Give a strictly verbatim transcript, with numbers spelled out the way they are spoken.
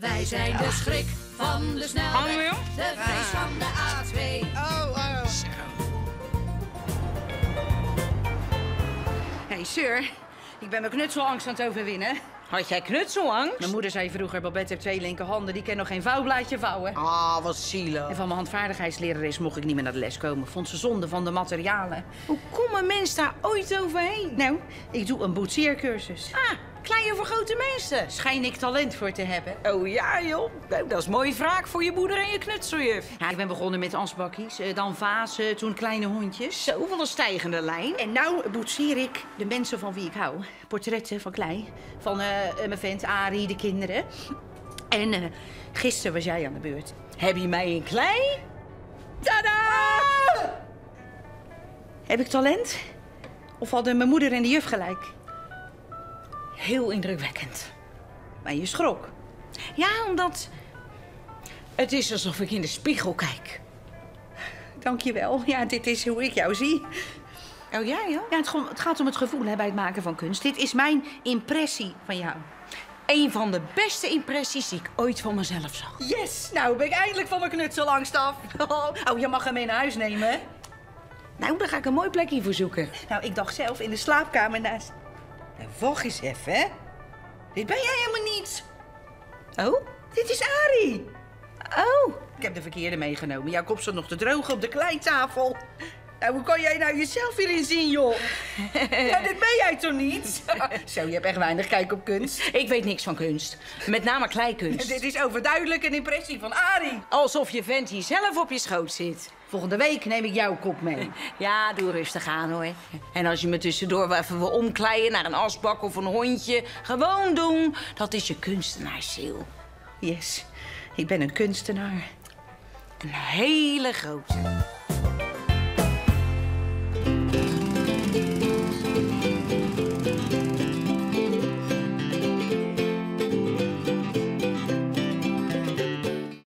Wij zijn de schrik van de snelweg, de vrees van de A twee. Oh, oh. Zo. Hé, hey, sir. Ik ben mijn knutselangst aan het overwinnen. Had jij knutselangst? Mijn moeder zei vroeger, Babette heeft twee linkerhanden, die kan nog geen vouwblaadje vouwen. Ah, oh, wat zielig. En van mijn handvaardigheidslerares mocht ik niet meer naar de les komen. Vond ze zonde van de materialen. Hoe komt een mens daar ooit overheen? Nou, ik doe een boetseercursus. Ah, kleine voor grote mensen. Schijn ik talent voor te hebben. Oh ja, joh. Nou, dat is mooie wraak voor je moeder en je knutseljuf. Ja, ik ben begonnen met asbakjes, dan vazen, toen kleine hondjes. Zo van een stijgende lijn. En nou boetseer ik de mensen van wie ik hou. Portretten van klei. Van uh, mijn vent Arie, de kinderen. En uh, gisteren was jij aan de beurt. Heb je mij in klei? Tada! Ah! Heb ik talent? Of hadden mijn moeder en de juf gelijk? Heel indrukwekkend. Maar je schrok. Ja, omdat... Het is alsof ik in de spiegel kijk. Dankjewel. Ja, dit is hoe ik jou zie. Oh ja, ja? Ja, het, het gaat om het gevoel hè, bij het maken van kunst. Dit is mijn impressie van jou. Een van de beste impressies die ik ooit van mezelf zag. Yes! Nou ben ik eindelijk van mijn knutselangst af. Oh, je mag hem mee naar huis nemen. Nou, daar ga ik een mooi plekje voor zoeken. Nou, ik dacht zelf in de slaapkamer naast... Nou, wacht eens even, hè. Dit ben jij helemaal niet. Oh? Dit is Arie. Oh. Ik heb de verkeerde meegenomen. Jouw kop zat nog te drogen op de kleitafel. Nou, hoe kan jij nou jezelf hierin zien, joh? Ja, dit ben jij toch niet? Zo, je hebt echt weinig kijk op kunst. Ik weet niks van kunst. Met name kleikunst. Dit is overduidelijk een impressie van Arie. Alsof je vent hier zelf op je schoot zit. Volgende week neem ik jouw kop mee. Ja, doe rustig aan, hoor. En als je me tussendoor wel even wil omkleien naar een asbak of een hondje... gewoon doen, dat is je kunstenaarsziel. Yes, ik ben een kunstenaar. Een hele grote.